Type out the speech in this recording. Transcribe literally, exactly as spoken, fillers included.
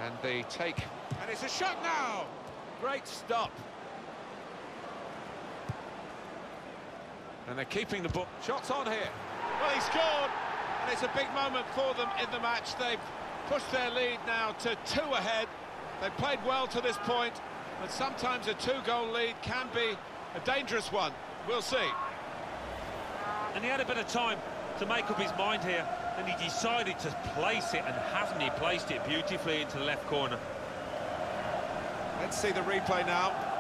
And the take, and it's a shot now. Great stop. And they're keeping the ball. Shots on here. Well, he scored, and it's a big moment for them in the match. They've pushed their lead now to two ahead. They've played well to this point, but sometimes a two-goal lead can be a dangerous one. We'll see. And he had a bit of time to make up his mind here, and he decided to place it, and hasn't he placed it beautifully into the left corner. Let's see the replay now.